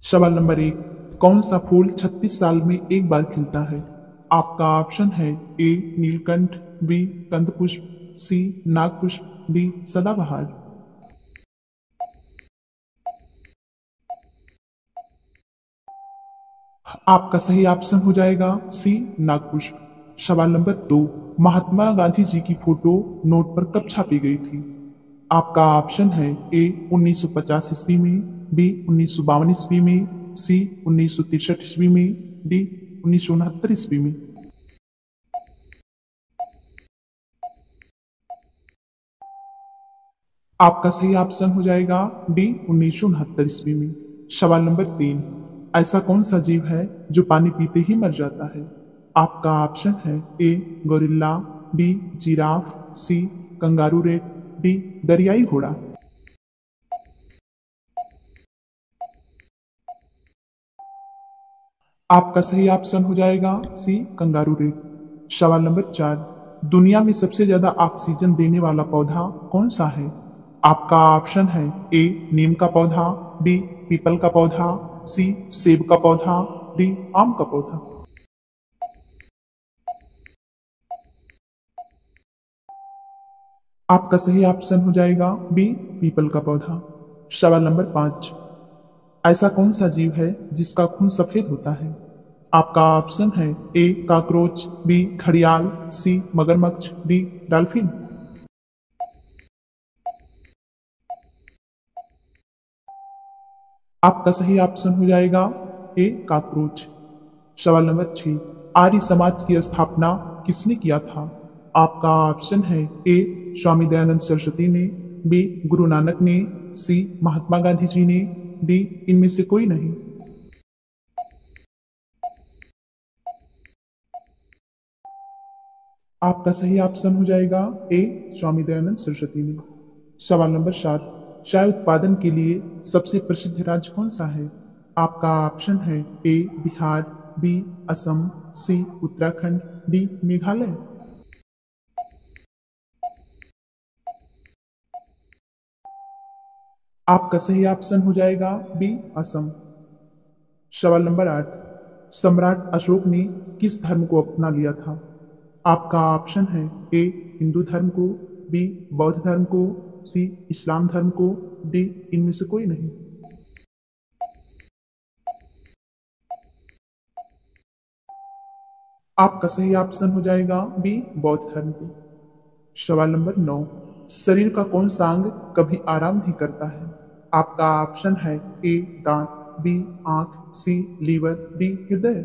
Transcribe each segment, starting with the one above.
सवाल नंबर 1। कौन सा फूल 36 साल में एक बार खिलता है? आपका ऑप्शन है ए नीलकंठ, बी कंदपुष्प, सी नागपुष्प, डी सदाबहार। आपका सही ऑप्शन हो जाएगा सी नागपुष्प। सवाल नंबर 2। महात्मा गांधी जी की फोटो नोट पर कब छापी गई थी? आपका ऑप्शन है ए 1950 ईस्वी में, बी 1952 ईस्वी में, सी 1963 ईस्वी में, डी 1969 ईस्वी में। आपका सही ऑप्शन हो जाएगा डी 1969 ईस्वी में। सवाल नंबर 3। ऐसा कौन सा जीव है जो पानी पीते ही मर जाता है? आपका ऑप्शन है A gorilla, B giraffe, C kangaroo rat, D दरियाई घोड़ा। आपका सही ऑप्शन हो जाएगा सी कंगारू रेट। सवाल नंबर 4। दुनिया में सबसे ज्यादा ऑक्सीजन देने वाला पौधा कौन सा है? आपका ऑप्शन है ए नीम का पौधा, बी पीपल का पौधा, सी सेब का पौधा, डी आम का पौधा। आपका सही ऑप्शन हो जाएगा बी पीपल का पौधा। सवाल नंबर 5। ऐसा कौन सा जीव है जिसका खून सफेद होता है? आपका ऑप्शन है ए काकरोच, बी घड़ियाल, सी मगरमच्छ, डी डॉल्फिन। आपका सही ऑप्शन हो जाएगा ए काकरोच। सवाल नंबर 6। आर्य समाज की स्थापना किसने किया था? आपका ऑप्शन है ए स्वामी दयानंद सरस्वती ने, बी गुरु नानक ने, सी महात्मा गांधी जी ने, डी इनमें से कोई नहीं। आपका सही ऑप्शन हो जाएगा ए स्वामी दयानंद सरस्वती ने। सवाल नंबर 7। चाय उत्पादन के लिए सबसे प्रसिद्ध राज्य कौन सा है? आपका ऑप्शन है A Bihar, B Assam, C Uttarakhand, D Meghalaya. आपका सही ऑप्शन हो जाएगा बी असम। सवाल नंबर 8। सम्राट अशोक ने किस धर्म को अपना लिया था? आपका ऑप्शन है ए हिंदू धर्म को, बी बौद्ध धर्म को, सी इस्लाम धर्म को, डी इनमें से कोई नहीं। आपका सही ऑप्शन हो जाएगा बी बौद्ध धर्म को। सवाल नंबर 9। शरीर का कौन सा अंग कभी आराम नहीं करता है? आपका ऑप्शन है ए दांत, बी आंख, सी लीवर, डी हृदय।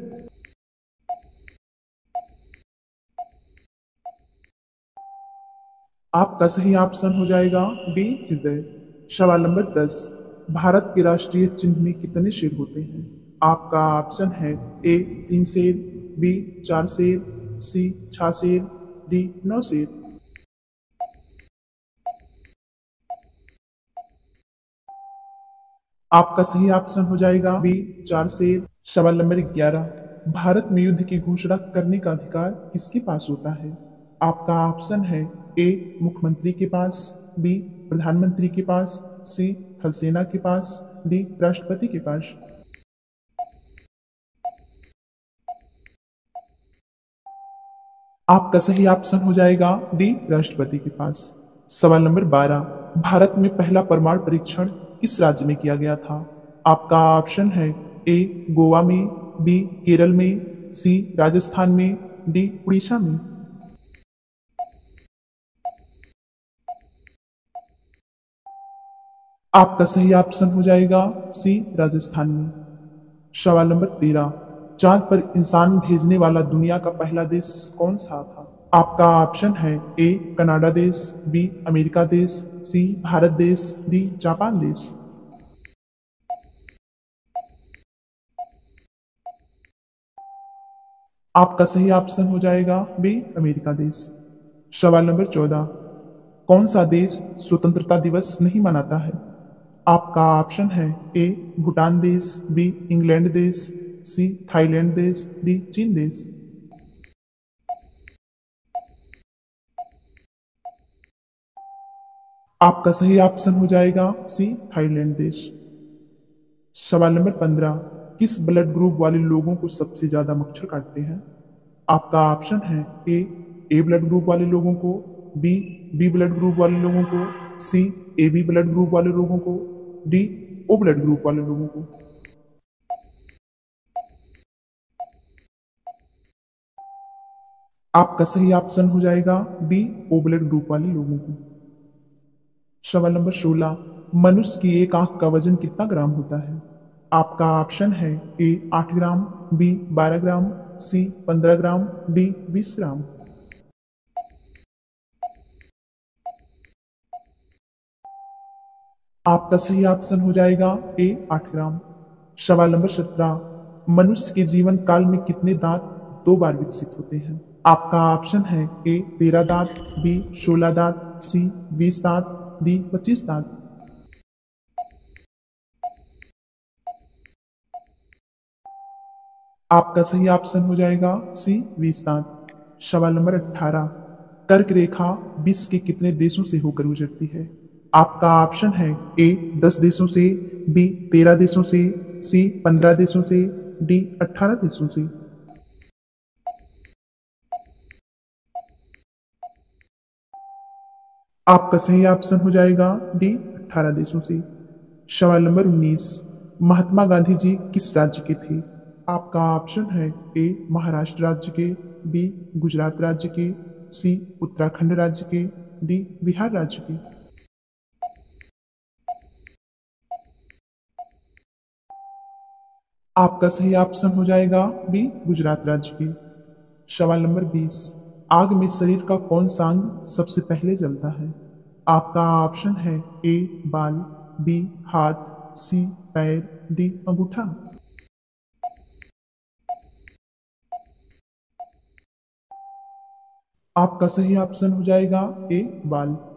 आपका सही ऑप्शन हो जाएगा बी हृदय। सवाल नंबर 10। भारत के राष्ट्रीय चिन्ह में कितने शेर होते हैं? आपका ऑप्शन है ए 3 शेर, बी 4 शेर, सी 6 शेर, डी 9 शेर। आपका सही ऑप्शन हो जाएगा बी 4 शेर। सवाल नंबर 11। भारत में युद्ध की घोषणा करने का अधिकार किसके पास होता है? आपका ऑप्शन है ए मुख्यमंत्री के पास, बी प्रधानमंत्री के पास, सी थल सेना के पास, डी राष्ट्रपति के पास। आपका सही ऑप्शन हो जाएगा डी राष्ट्रपति के पास। सवाल नंबर 12। भारत में पहला परमाणु परीक्षण किस राज्य में किया गया था? आपका ऑप्शन है ए गोवा में, बी केरल में, सी राजस्थान में, डी उड़ीसा में। आपका सही ऑप्शन हो जाएगा सी राजस्थान में। सवाल नंबर 13। चांद पर इंसान भेजने वाला दुनिया का पहला देश कौन सा था? आपका ऑप्शन है ए कनाडा देश, बी अमेरिका देश, सी भारत देश, डी जापान देश। आपका सही ऑप्शन हो जाएगा बी अमेरिका देश। सवाल नंबर 14। कौन सा देश स्वतंत्रता दिवस नहीं मनाता है? आपका ऑप्शन है ए भूटान देश, बी इंग्लैंड देश, सी थाईलैंड देश, डी चीन देश। आपका सही ऑप्शन हो जाएगा सी थाईलैंड देश। सवाल नंबर 15, किस ब्लड ग्रुप वाले लोगों को सबसे ज्यादा मच्छर काटते हैं? आपका ऑप्शन है ए ब्लड ग्रुप वाले लोगों को, बी बी ब्लड ग्रुप वाले लोगों को, C A B blood group वाले लोगों को, डी ओ ब्लड ग्रुप वाले लोगों को। आपका सही ऑप्शन हो जाएगा बी ओ ब्लड ग्रुप वाले लोगों को। सवाल नंबर 16, मनुष्य की एक आंख का वजन कितना ग्राम होता है? आपका ऑप्शन है ए 8 ग्राम, बी 12 ग्राम, सी 15 ग्राम, डी 20 ग्राम। आपका सही ऑप्शन हो जाएगा ए 8 ग्राम। सवाल नंबर 17, मनुष्य के जीवन काल में कितने दांत दो बार विकसित होते हैं? आपका ऑप्शन है ए 13 दांत, बी 16 दांत, सी 20 दांत, डी 25 दांत। आपका सही ऑप्शन हो जाएगा सी 20 दांत। सवाल नंबर 18, कर्क रेखा विश्व के कितने देशों से होकर गुजरती है? आपका ऑप्शन है ए 10 देशों से, बी 13 देशों से, सी 15 देशों से, डी 18 देशों से। आपका सही ऑप्शन हो जाएगा डी 18 देशों से। सवाल नंबर 19, महात्मा गांधी जी किस राज्य के थे? आपका ऑप्शन है ए महाराष्ट्र राज्य के, बी गुजरात राज्य के, सी उत्तराखंड राज्य के, डी बिहार राज्य के। आपका सही ऑप्शन हो जाएगा बी गुजरात राज्य के। सवाल नंबर 20, आग में शरीर का कौन सा अंग सबसे पहले जलता है? आपका ऑप्शन है ए बाल, बी हाथ, सी पैर, डी अंगूठा। आपका सही ऑप्शन हो जाएगा ए बाल।